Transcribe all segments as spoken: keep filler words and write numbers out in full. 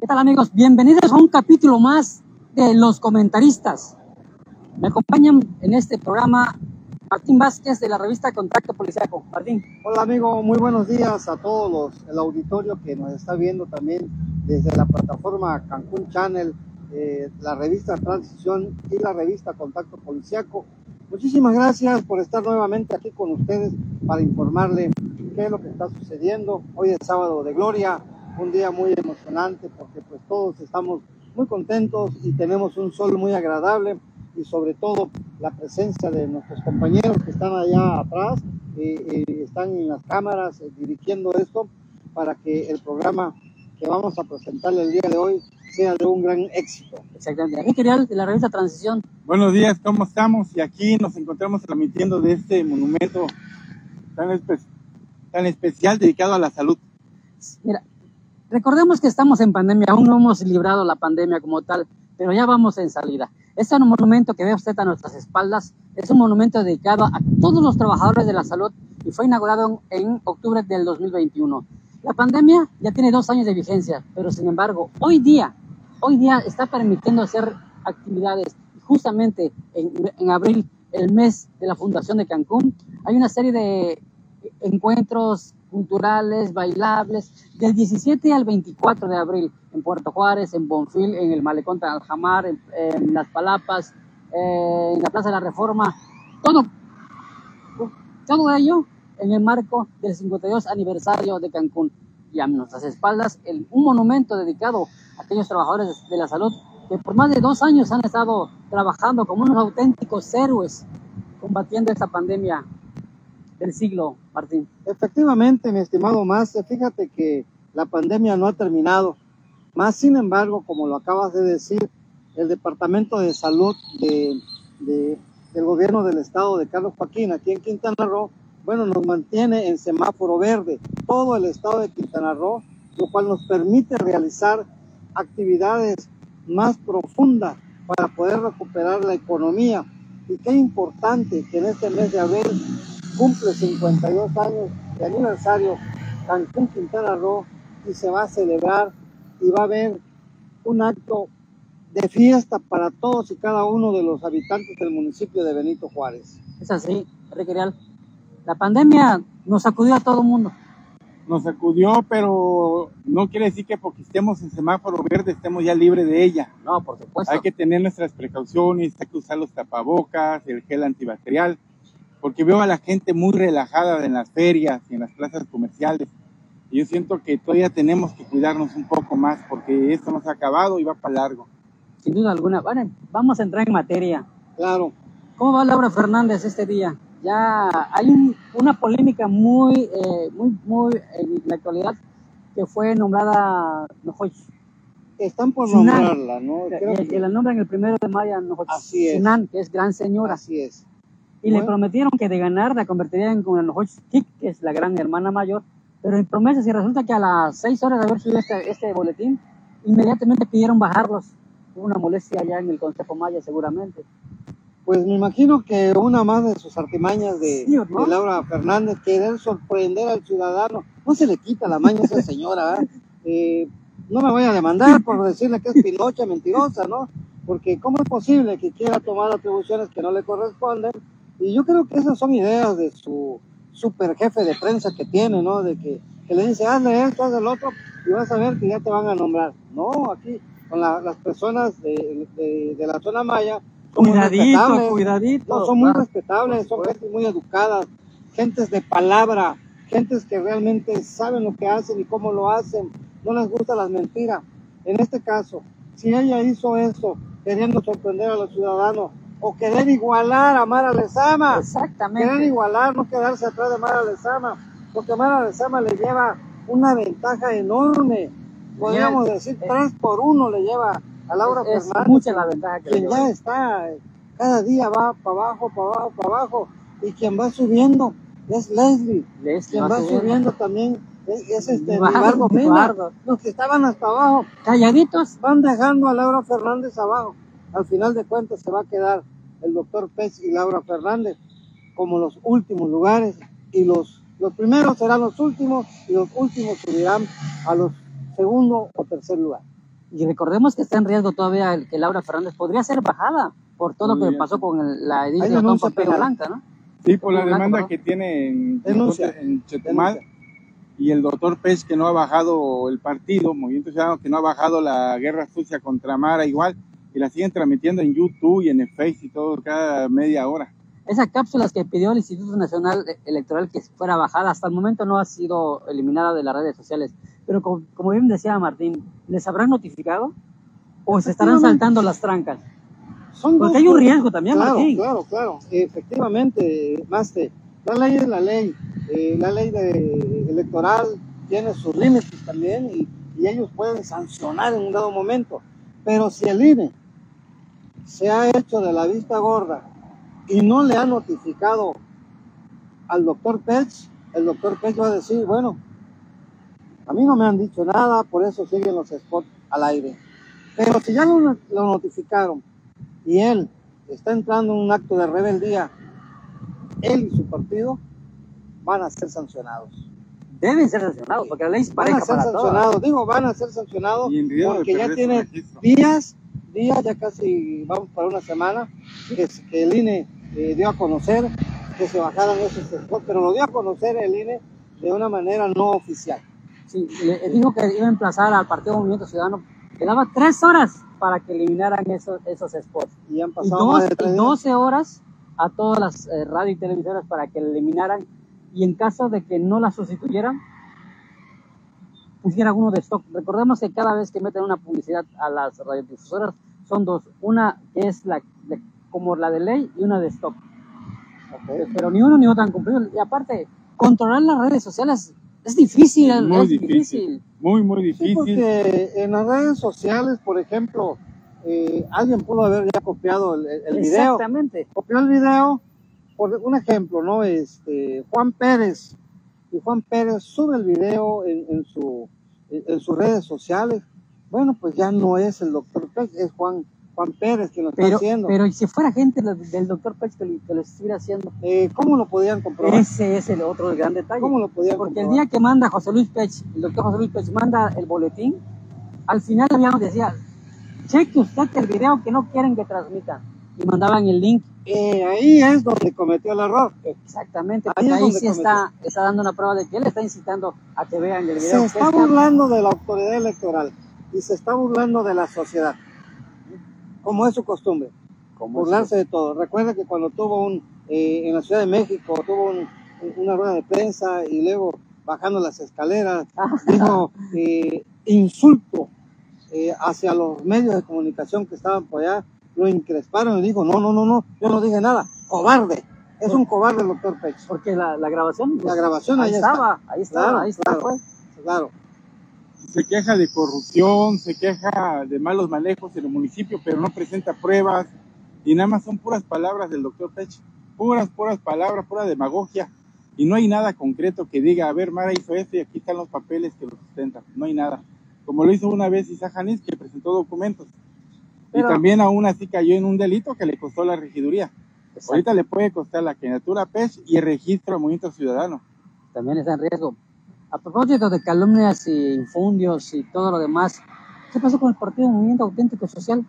¿Qué tal, amigos? Bienvenidos a un capítulo más de Los Comentaristas. Me acompañan en este programa Martín Vázquez de la revista Contacto Policiaco. Martín. Hola, amigo, muy buenos días a todos los, el auditorio que nos está viendo también desde la plataforma Cancún Channel, eh, la revista Transición y la revista Contacto Policiaco. Muchísimas gracias por estar nuevamente aquí con ustedes para informarle qué es lo que está sucediendo. Hoy es sábado de gloria, un día muy emocionante porque pues todos estamos muy contentos y tenemos un sol muy agradable y sobre todo la presencia de nuestros compañeros que están allá atrás, eh, eh, están en las cámaras eh, dirigiendo esto para que el programa que vamos a presentarle el día de hoy sea de un gran éxito. Exactamente. Enrique Rial de la revista Transición. Buenos días, ¿cómo estamos? Y aquí nos encontramos transmitiendo de este monumento tan, espe tan especial dedicado a la salud. Mira, recordemos que estamos en pandemia, aún no hemos librado la pandemia como tal, pero ya vamos en salida. Este monumento que ve usted a nuestras espaldas es un monumento dedicado a todos los trabajadores de la salud y fue inaugurado en octubre del dos mil veintiuno. La pandemia ya tiene dos años de vigencia, pero sin embargo, hoy día, hoy día está permitiendo hacer actividades. Justamente en, en abril, el mes de la Fundación de Cancún, hay una serie de encuentros culturales, bailables, del diecisiete al veinticuatro de abril, en Puerto Juárez, en Bonfil, en el Malecón Aljamar, en, en Las Palapas, eh, en la Plaza de la Reforma, todo, todo ello en el marco del cincuenta y dos aniversario de Cancún. Y a nuestras espaldas, el, un monumento dedicado a aquellos trabajadores de la salud que por más de dos años han estado trabajando como unos auténticos héroes combatiendo esta pandemia del siglo, Martín. Efectivamente, mi estimado Más, fíjate que la pandemia no ha terminado. Más sin embargo, como lo acabas de decir, el Departamento de Salud de, de, del gobierno del estado de Carlos Joaquín, aquí en Quintana Roo, bueno, nos mantiene en semáforo verde, todo el estado de Quintana Roo, lo cual nos permite realizar actividades más profundas para poder recuperar la economía. Y qué importante que en este mes de abril cumple cincuenta y dos años de aniversario Cancún, Quintana Roo, y se va a celebrar y va a haber un acto de fiesta para todos y cada uno de los habitantes del municipio de Benito Juárez. Es así, Enrique Rial. La pandemia nos sacudió a todo el mundo. Nos sacudió, pero no quiere decir que porque estemos en semáforo verde estemos ya libres de ella. No, por supuesto. Hay que tener nuestras precauciones, hay que usar los tapabocas, el gel antibacterial, porque veo a la gente muy relajada en las ferias y en las plazas comerciales. Y yo siento que todavía tenemos que cuidarnos un poco más porque esto no se ha acabado y va para largo. Sin duda alguna. Bueno, vamos a entrar en materia. Claro. ¿Cómo va Laura Fernández este día? Ya hay un, una polémica muy, eh, muy, muy en la actualidad que fue nombrada Nojoch. Están por Sinan, nombrarla, ¿no? Creo que, que... que la nombran el primero de mayo Nojoch. Así es. Sinan, que es gran señora. Así es. Y bueno, le prometieron que de ganar la convertiría en con el Nojoch Kik, que es la gran hermana mayor. Pero en promesas, y resulta que a las seis horas de haber subido este, este boletín, inmediatamente pidieron bajarlos. Hubo una molestia allá en el Consejo Maya, seguramente. Pues me imagino que una más de sus artimañas de, sí, ¿no? de Laura Fernández, querer sorprender al ciudadano. No se le quita la maña a esa señora, ¿eh? Eh, no me voy a demandar por decirle que es pinocha, mentirosa, ¿no? Porque ¿cómo es posible que quiera tomar atribuciones que no le corresponden? Y yo creo que esas son ideas de su super jefe de prensa que tiene, ¿no? De que, que le dice, hazle esto, hazle el otro, y vas a ver que ya te van a nombrar. No, aquí con la, las personas de, de, de la zona maya, cuidadito, cuidadito. No, son muy respetables, son gentes muy educadas, gentes de palabra, gentes que realmente saben lo que hacen y cómo lo hacen, no les gustan las mentiras. En este caso, si ella hizo eso, queriendo sorprender a los ciudadanos, o querer igualar a Mara Lezama, exactamente, querer igualar, no quedarse atrás de Mara Lezama, porque Mara Lezama le lleva una ventaja enorme, podríamos yeah, decir eh, tres por uno le lleva a Laura es, Fernández, es mucha la ventaja que quien ya está, cada día va para abajo, para abajo, para abajo, y quien va subiendo es Leslie, Leslie quien va subiendo, subiendo también es, es este Nibardo Mena, los que estaban hasta abajo, calladitos, van dejando a Laura Fernández abajo. Al final de cuentas se va a quedar el doctor Pech y Laura Fernández como los últimos lugares, y los, los primeros serán los últimos, y los últimos subirán a los segundo o tercer lugar. Y recordemos que está en riesgo todavía el que Laura Fernández podría ser bajada por todo lo que pasó con el, la Edith Ratón Pampero Blanca, ¿no? Sí, por la demanda Blanco, que tiene en, en Chetumal, y el doctor Pech, que no ha bajado el partido, Movimiento Ciudadano, que no ha bajado la guerra sucia contra Mara igual, y la siguen transmitiendo en YouTube y en el Face y todo cada media hora. Esas cápsulas que pidió el Instituto Nacional Electoral que fuera bajada, hasta el momento no ha sido eliminada de las redes sociales. Pero como, como bien decía Martín, ¿les habrán notificado? ¿O se estarán saltando las trancas? Son Porque dos, hay un riesgo también, claro, Martín. Claro, claro, efectivamente, Maste, la ley es la ley. Eh, la ley de, electoral tiene sus límites también y, y ellos pueden sancionar en un dado momento. Pero si el I N E se ha hecho de la vista gorda y no le ha notificado al doctor Pech, el doctor Pech va a decir, bueno, a mí no me han dicho nada, por eso siguen los spots al aire. Pero si ya lo, lo notificaron y él está entrando en un acto de rebeldía, él y su partido van a ser sancionados. Deben ser sancionados, porque la ley es pareja van a ser para sancionados, todos. Digo, van a ser sancionados porque ya tiene registro. días, días, ya casi vamos para una semana, que, que el I N E eh, dio a conocer que se bajaran esos spots, pero lo dio a conocer el I N E de una manera no oficial. Sí, le dijo que iba a emplazar al Partido Movimiento Ciudadano, que daba tres horas para que eliminaran esos, esos spots. Y han Y, pasado dos, más de tres y días. doce horas a todas las eh, radio y televisoras para que la eliminaran, y en caso de que no la sustituyeran, pusieran uno de stock. Recordemos que cada vez que meten una publicidad a las radiodifusoras son dos, una que es la de, como la de ley y una de stock. Okay. Pero ni uno ni otro han cumplido. Y aparte, controlar las redes sociales es difícil. Es muy es difícil, difícil. Muy, muy difícil. Sí, porque en las redes sociales, por ejemplo, eh, alguien pudo haber ya copiado el, el video. Exactamente. Copió el video, por un ejemplo, ¿no? Este, Juan Pérez, y Juan Pérez sube el video en, en, su, en, en sus redes sociales. Bueno, pues ya no es el doctor Pech, es Juan, Juan Pérez quien lo está pero, haciendo. Pero, ¿y si fuera gente del doctor Pech que, que lo estuviera haciendo? Eh, ¿Cómo lo podían comprobar? Ese es el otro gran detalle. ¿Cómo lo podían Porque comprobar? el día que manda José Luis Pech, el doctor José Luis Pech manda el boletín, al final habíamos decía, cheque usted el video que no quieren que transmitan. Y mandaban el link. Eh, ahí es donde cometió el error. Exactamente, ahí, ahí sí está, está dando una prueba de que él está incitando a que vean el video. Se está burlando de la autoridad electoral y se está burlando de la sociedad, como es su costumbre, burlarse de todo. Recuerda que cuando tuvo un, eh, en la Ciudad de México, tuvo un, una rueda de prensa y luego bajando las escaleras, dijo eh, insulto eh, hacia los medios de comunicación que estaban por allá, lo incresparon y dijo, no, no, no, no, yo no dije nada, cobarde, es un cobarde el doctor Pech. Porque la, la grabación, la grabación ahí, ahí estaba, está. ahí estaba, claro, ahí está, claro, pues. claro. Se queja de corrupción, se queja de malos manejos en el municipio, pero no presenta pruebas, y nada más son puras palabras del doctor Pech, puras, puras palabras, pura demagogia, y no hay nada concreto que diga, a ver, Mara hizo esto y aquí están los papeles que lo sustentan, no hay nada. Como lo hizo una vez Isaac Janís, que presentó documentos. Pero, y también aún así cayó en un delito que le costó la regiduría. Exacto. Ahorita le puede costar la candidatura a Pech y el registro a Movimiento Ciudadano. También está en riesgo. A propósito de calumnias y infundios y todo lo demás, ¿qué pasó con el Partido Movimiento Auténtico Social?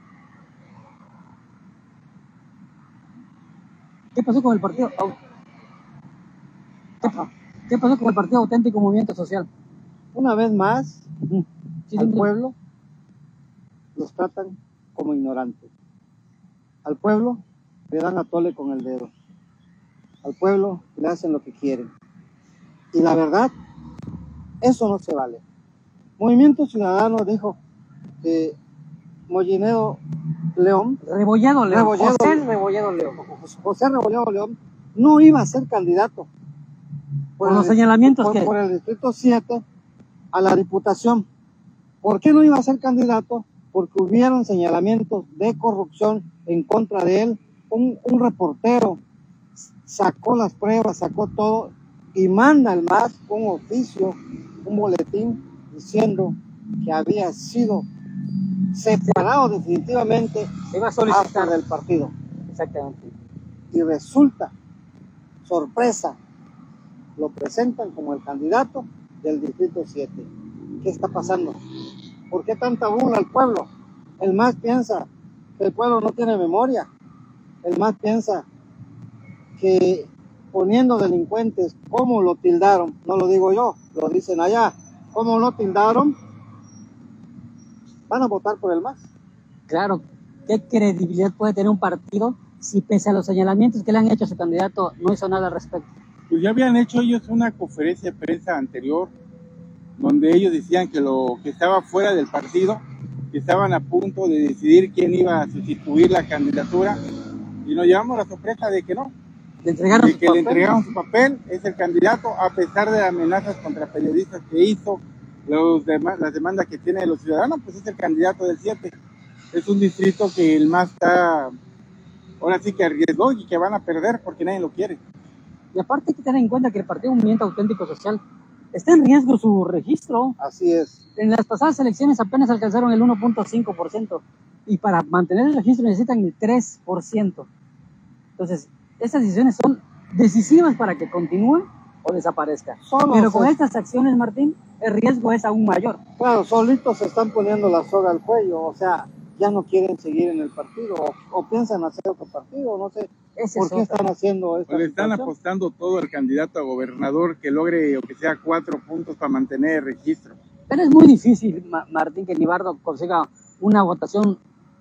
¿Qué pasó con el Partido ¿Qué, ¿Qué pasó con el Partido Auténtico Movimiento Social? Una vez más, uh-huh. sí, al sí, pueblo los tratan como ignorantes. Al pueblo le dan a tole con el dedo. Al pueblo le hacen lo que quieren. Y la verdad, eso no se vale. Movimiento Ciudadano dijo que Molinero León, Rebolledo León, Rebolledo, José Rebolledo León, José Rebolledo León, no iba a ser candidato por, por los el, señalamientos por, que por el distrito siete a la diputación. ¿Por qué no iba a ser candidato? Porque hubieron señalamientos de corrupción en contra de él. Un, un reportero sacó las pruebas, sacó todo y manda al M A S un oficio, un boletín diciendo que había sido separado definitivamente iba a solicitar del partido. Exactamente. Y resulta, sorpresa, lo presentan como el candidato del distrito siete. ¿Qué está pasando? ¿Por qué tanta burla al pueblo? El M A S piensa que el pueblo no tiene memoria. El M A S piensa que poniendo delincuentes, como lo tildaron, no lo digo yo, lo dicen allá, como lo tildaron, van a votar por el M A S. Claro, ¿qué credibilidad puede tener un partido si pese a los señalamientos que le han hecho a su candidato no hizo nada al respecto? Pues ya habían hecho ellos una conferencia de prensa anterior donde ellos decían que lo que estaba fuera del partido, que estaban a punto de decidir quién iba a sustituir la candidatura, y nos llevamos la sorpresa de que no, ¿Le entregaron de su que papel? le entregaron su papel, es el candidato, a pesar de las amenazas contra periodistas que hizo, los dem- las demandas que tiene de los ciudadanos, pues es el candidato del siete. Es un distrito que el M A S está, ahora sí que arriesgó y que van a perder porque nadie lo quiere. Y aparte hay que tener en cuenta que el Partido Movimiento Auténtico Social está en riesgo su registro. Así es. En las pasadas elecciones apenas alcanzaron el uno punto cinco por ciento y para mantener el registro necesitan el tres por ciento. Entonces, estas decisiones son decisivas para que continúe o desaparezca. Solo Pero con se- estas acciones, Martín, el riesgo es aún mayor. Claro, solitos se están poniendo la soga al cuello, o sea, ya no quieren seguir en el partido, o, o piensan hacer otro partido, no sé Ese por es qué otro. están haciendo esto. Pues le están apostando todo al candidato a gobernador que logre, o que sea cuatro puntos para mantener el registro. Pero es muy difícil, Ma- Martín, que Nibardo consiga una votación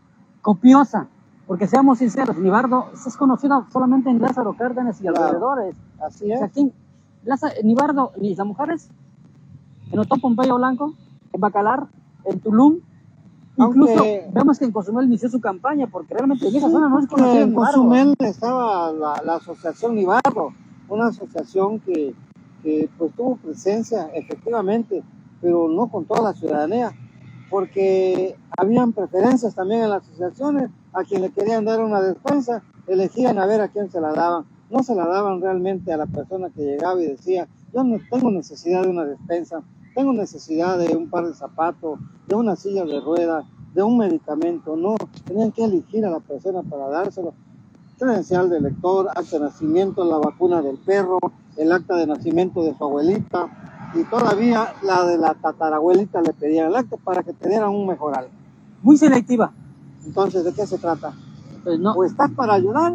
copiosa. Porque seamos sinceros, Nibardo es conocido solamente en Lázaro Cárdenas y Claro. alrededores. Así O es. sea, ¿quién? Laza- Nibardo, ni las mujeres, en Otón Pompeyo Blanco, en Bacalar, en Tulum, incluso Aunque- vemos que en Cozumel inició su campaña, porque realmente en esa Sí, zona no es porque conocido en Nibardo. Cozumel estaba la, la asociación Nibardo, una asociación que, que pues tuvo presencia efectivamente, pero no con toda la ciudadanía, porque habían preferencias también en las asociaciones, a quien le querían dar una despensa, elegían a ver a quién se la daban, no se la daban realmente a la persona que llegaba y decía, yo no tengo necesidad de una despensa, tengo necesidad de un par de zapatos, de una silla de ruedas, de un medicamento, no, tenían que elegir a la persona para dárselo, credencial de elector, acta de nacimiento, la vacuna del perro, el acta de nacimiento de su abuelita, y todavía la de la tatarabuelita le pedían el acta para que te dieran un mejoral. Muy selectiva. Entonces, ¿de qué se trata? Pues no, O estás para ayudar,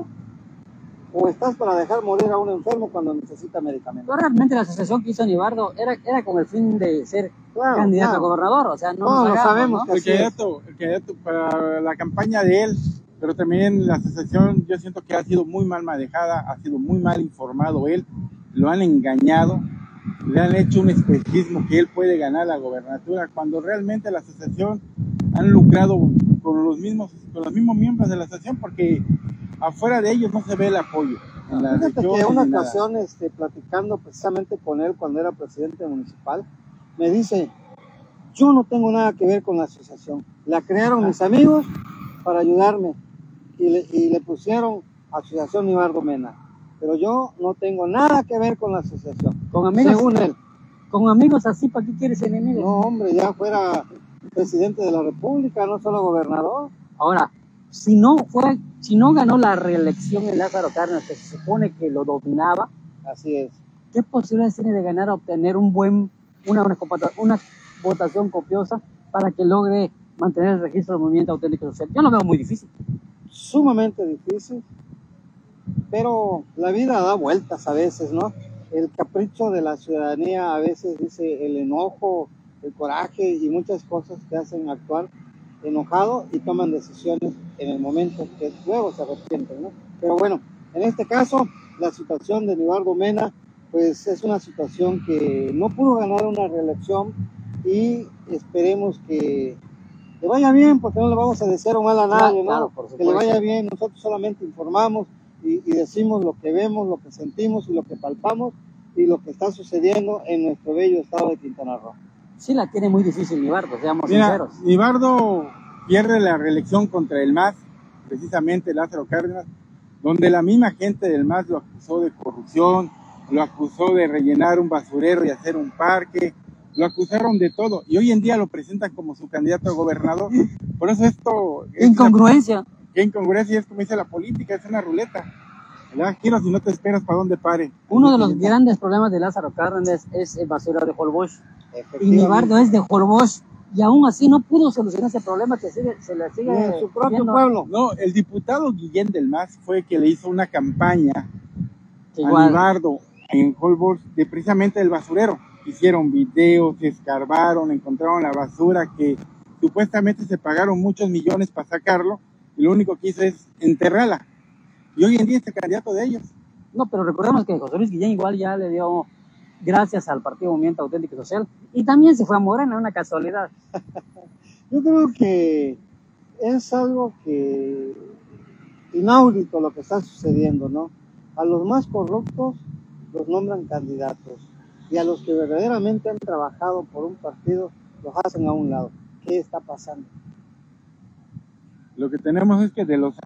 o estás para dejar morir a un enfermo cuando necesita medicamentos. pero realmente la asociación que hizo Nibardo era, era con el fin de ser Claro, candidato claro. a gobernador. O sea, no Todos nos lo hagamos, sabemos ¿no? que El así es. candidato, el candidato para la campaña de él, pero también la asociación, yo siento que ha sido muy mal manejada, ha sido muy mal informado él, lo han engañado, le han hecho un espejismo que él puede ganar la gobernatura, cuando realmente la asociación han lucrado con los mismos, con los mismos miembros de la asociación, porque afuera de ellos no se ve el apoyo. En las Fíjate que regiones una ni nada. ocasión, este, platicando precisamente con él cuando era presidente municipal, me dice, yo no tengo nada que ver con la asociación. La crearon mis amigos para ayudarme y le, y le pusieron Asociación Nibardo Mena. Pero yo no tengo nada que ver con la asociación, Con amigos, según él. con amigos así, ¿para qué quieres enemigos? No, hombre, ya fuera presidente de la República, no solo gobernador. Ahora, si no fue, si no ganó la reelección en Lázaro Cárdenas, que se supone que lo dominaba, Así es. ¿qué posibilidades tiene de ganar, obtener un buen, una, una, compata- una votación copiosa para que logre mantener el registro del movimiento auténtico social? Yo lo veo muy difícil. Sumamente difícil, pero la vida da vueltas a veces, ¿no? El capricho de la ciudadanía a veces dice el enojo, el coraje y muchas cosas te hacen actuar enojado y toman decisiones en el momento que luego se arrepienten, ¿no? Pero bueno, en este caso, la situación de Nibardo Mena, pues es una situación que no pudo ganar una reelección y esperemos que le vaya bien, porque no le vamos a desear un mal a nadie, ¿no? Claro, por Que supuesto. le vaya bien, nosotros solamente informamos y, y decimos lo que vemos, lo que sentimos y lo que palpamos y lo que está sucediendo en nuestro bello estado de Quintana Roo. Sí la tiene muy difícil Nibardo, seamos Mira, sinceros. Nibardo pierde la reelección contra el M A S, precisamente Lázaro Cárdenas, donde la misma gente del M A S lo acusó de corrupción, lo acusó de rellenar un basurero y hacer un parque, lo acusaron de todo, y hoy en día lo presentan como su candidato a gobernador. Por eso esto... es Incongruencia. una- ¿Qué incongruencia? Es como dice la política, es una ruleta. ¿Verdad? Giros y no te esperas para dónde pare. Uno de los grandes problemas de Lázaro Cárdenas es el basurero de Holbox. Y Efectivamente. Nibardo es de Holbox y aún así no pudo solucionar ese problema que sigue, se le sigue en su propio viendo. pueblo. No, el diputado Guillén del M A S fue que le hizo una campaña Igual. a Libardo en Holbox de precisamente el basurero. Hicieron videos, escarbaron, encontraron la basura que supuestamente se pagaron muchos millones para sacarlo y lo único que hizo es enterrarla. Y hoy en día este candidato de ellos. No, pero recordemos que José Luis Guillén igual ya le dio gracias al Partido Movimiento Auténtico y Social y también se fue a Morena, una casualidad. Yo creo que es algo que inaudito lo que está sucediendo, ¿no? A los más corruptos los nombran candidatos y a los que verdaderamente han trabajado por un partido los hacen a un lado. ¿Qué está pasando? Lo que tenemos es que de los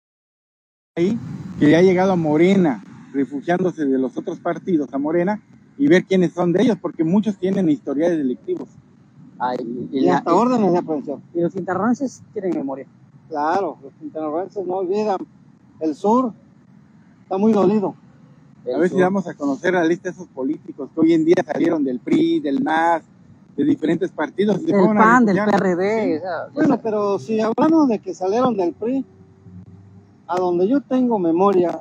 ahí que ha llegado a Morena, refugiándose de los otros partidos a Morena y ver quiénes son de ellos, porque muchos tienen historiales delictivos. Ay, y, Y la- hasta órdenes de aprehensión. y los interrogantes tienen memoria. Claro, los interrogantes no olvidan. El sur está muy dolido. A ver si damos a conocer la lista de esos políticos que hoy en día salieron del P R I, del M A S, de diferentes partidos. y se Del fueron a P A N, del refugiar. P R D. Sí. O sea, Bueno, pero si hablamos de que salieron del P R I, a donde yo tengo memoria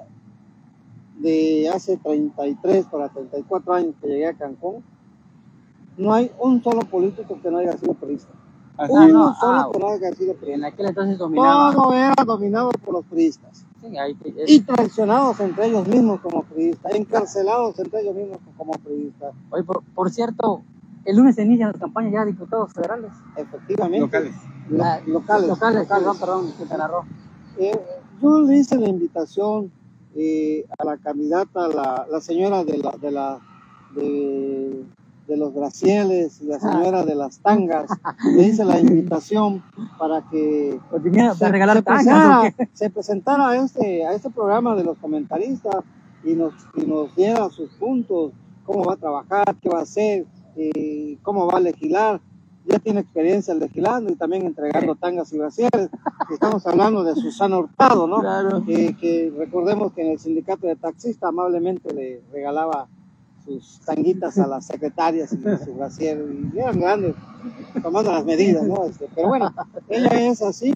de hace treinta y tres para treinta y cuatro años que llegué a Cancún, no hay un solo político que no haya sido priista. Así Uno es. no, solo ah, que no haya sido en priista. aquel entonces dominaba. Todo era dominado por los priistas. Sí, ahí- es- Y traicionados entre ellos mismos como priistas, encarcelados entre ellos mismos como priistas. Oye, por, por cierto, el lunes se inician las campañas ya de diputados federales. Efectivamente. Locales. La- locales. Locales, locales. perdón, perdón, Quintana Roo. Eh, yo le hice la invitación eh, a la candidata, la, la señora de la de la de, de los Gracieles y la señora de las tangas, le hice la invitación para que Pues viniera se, a regalar se tangas, presentara, ¿o qué? se presentara a este, a este programa de los comentaristas y nos, y nos diera sus puntos, cómo va a trabajar, qué va a hacer, eh, cómo va a legislar. Ya tiene experiencia legislando y también entregando tangas y brasieres. Estamos hablando de Susana Hurtado, ¿no? Claro. Eh, que recordemos que en el sindicato de taxistas amablemente le regalaba sus tanguitas a las secretarias y sus brasieres, y eran grandes, tomando las medidas, ¿no? Este, pero bueno, ella es así.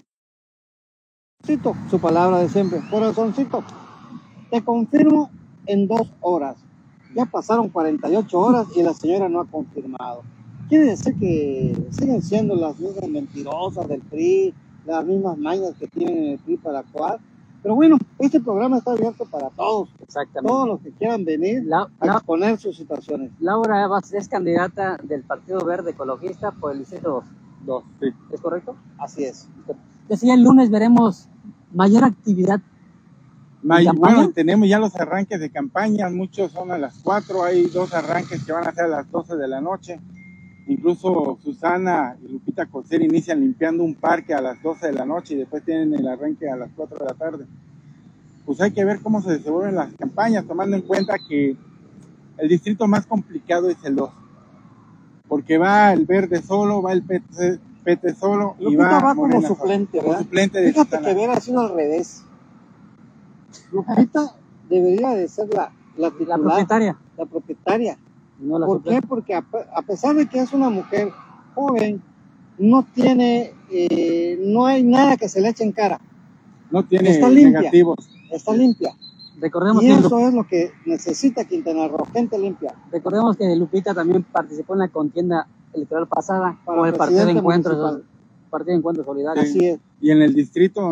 Cito su palabra de siempre, corazoncito, te confirmo en dos horas. Ya pasaron cuarenta y ocho horas y la señora no ha confirmado. Quiere decir que siguen siendo las mismas mentirosas del P R I, las mismas mañas que tienen en el P R I para actuar. Pero bueno, este programa está abierto para todos, Exactamente. todos los que quieran venir La- a la- exponer sus situaciones. Laura Evas es candidata del Partido Verde Ecologista por el distrito dos. Dos, sí. ¿Es correcto? Así es. Decía, el lunes veremos mayor actividad. Ma- ¿Y campaña? Bueno, tenemos ya los arranques de campaña, muchos son a las cuatro, hay dos arranques que van a ser a las doce de la noche. Incluso Susana y Lupita Coser inician limpiando un parque a las doce de la noche y después tienen el arranque a las cuatro de la tarde. Pues hay que ver cómo se desenvuelven las campañas, tomando en cuenta que el distrito más complicado es el dos. Porque va el Verde solo, va el P T, P T solo y Lupita va, va como Morena suplente, solo. ¿verdad? Suplente de Fíjate Susana. que hubiera sido al revés. Lupita debería de ser la, la La titular, propietaria. la propietaria. No la ¿Por suplente. qué? Porque a, pe- a pesar de que es una mujer joven, no tiene, eh, no hay nada que se le eche en cara. No tiene Está limpia. negativos. Está limpia. Recordemos Y que, eso es lo que necesita Quintana Roo, gente limpia. recordemos que Lupita también participó en la contienda electoral pasada Para por el Partido de presidente Encuentro, municipal. Partido de Encuentro Solidario. Sí. Así es. Y en el distrito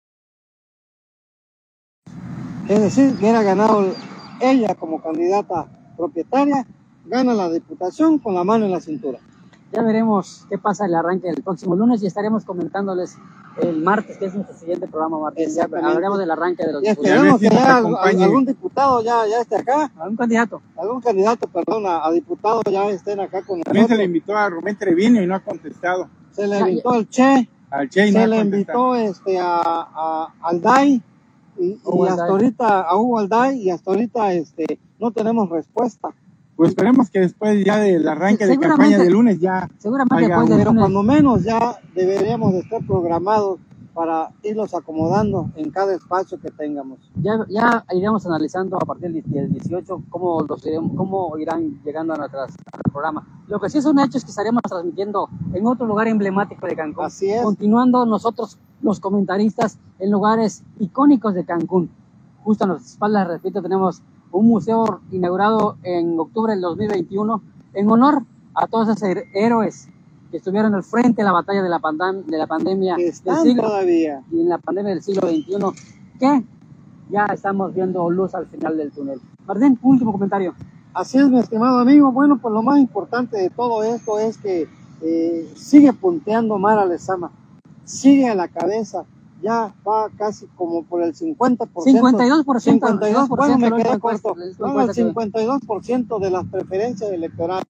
Es decir, que era ganado ella como candidata propietaria, gana la diputación con la mano en la cintura. Ya veremos qué pasa el arranque del próximo lunes y estaremos comentándoles el martes, que es nuestro siguiente programa, Martín. Ya Exactamente. hablaremos del arranque de los Y diputados. esperemos Y a que ver si ya nos al- acompañe. algún diputado ya, ya esté acá, ¿Algún candidato? algún candidato, perdón, a, a diputado ya estén acá con también se le nosotros. invitó a Rubén Treviño y no ha contestado. Se le Ya, invitó al Che, Al Che y no se ha le contestado. invitó este, a, a, al D A I, y, Hugo y hasta Alday. ahorita, a Hugo Alday, y hasta ahorita este, no tenemos respuesta. Pues esperemos que después ya del arranque de Seguramente- campaña de lunes ya Seguramente Oiga, después del Pero lunes. cuando menos ya deberíamos de estar programados para irlos acomodando en cada espacio que tengamos. Ya, ya iremos analizando a partir del dieciocho cómo, los iremos, cómo irán llegando a, nuestras, a nuestro programa. Lo que sí es un hecho es que estaremos transmitiendo en otro lugar emblemático de Cancún. Así es. Continuando nosotros, los comentaristas, en lugares icónicos de Cancún. Justo a nuestras espaldas, repito, tenemos un museo inaugurado en octubre del dos mil veintiuno en honor a todos esos héroes que estuvieron al frente de la batalla de la, pandem de la pandemia que están del siglo, todavía. y en la pandemia del siglo veintiuno, que ya estamos viendo luz al final del túnel. Martín, último comentario. Así es, mi estimado amigo. Bueno, pues lo más importante de todo esto es que eh, sigue punteando Mara Lezama, sigue a la cabeza, ya va casi como por el cincuenta por ciento. cincuenta y dos por ciento. cincuenta y dos por ciento, bueno, me quedé corto. Vamos al cincuenta y dos por ciento de las preferencias electorales.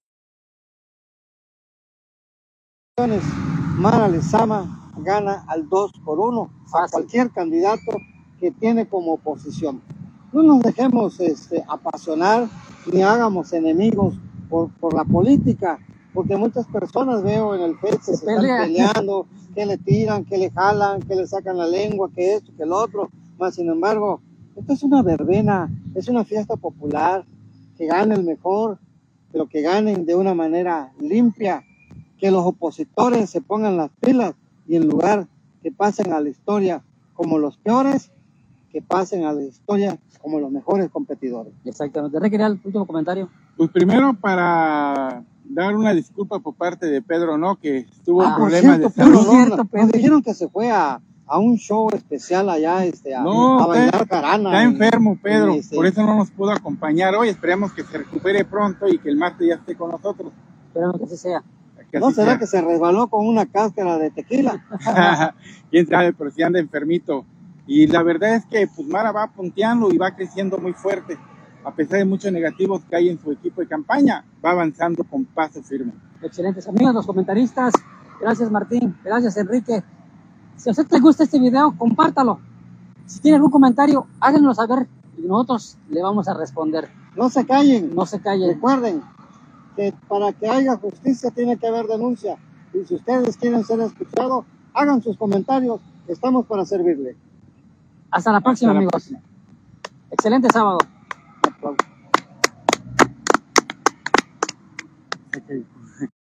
Mara Lezama gana al dos por uno a cualquier candidato que tiene como oposición. No nos dejemos este, apasionar ni hagamos enemigos por, por la política, porque muchas personas veo en el Facebook que se, se están peleando, que le tiran, que le jalan, que le sacan la lengua, que esto, que lo otro. Más sin embargo, esto es una verbena, es una fiesta popular, que gane el mejor, pero que ganen de una manera limpia, que los opositores se pongan las pilas y en lugar que pasen a la historia como los peores, que pasen a la historia como los mejores competidores. Exactamente. Requería el último comentario. Pues primero para dar una disculpa por parte de Pedro, ¿no? Que tuvo ah, problemas cierto, de salud. Pedro, cierto, nos, Pedro. Nos dijeron que se fue a, a un show especial allá, este, a, no, a bailar está, carana. Está y, enfermo, Pedro, y, este, por eso no nos pudo acompañar hoy. Esperemos que se recupere pronto y que el martes ya esté con nosotros. Esperemos que así sea. Que ¿No así será sea. que se resbaló con una cáscara de tequila? Quién sabe, pero si anda enfermito. Y la verdad es que pues Mara va punteando y va creciendo muy fuerte. A pesar de muchos negativos que hay en su equipo de campaña, va avanzando con paso firme. Excelentes amigos, los comentaristas. Gracias Martín, gracias Enrique. Si a usted le gusta este video, compártalo. Si tiene algún comentario, háganlo saber y nosotros le vamos a responder. No se callen. No se callen. Recuerden que para que haya justicia tiene que haber denuncia. Y si ustedes quieren ser escuchados, hagan sus comentarios. Estamos para servirle. Hasta la próxima, Hasta la amigos. Próxima. Excelente sábado. Aplausos. Okay.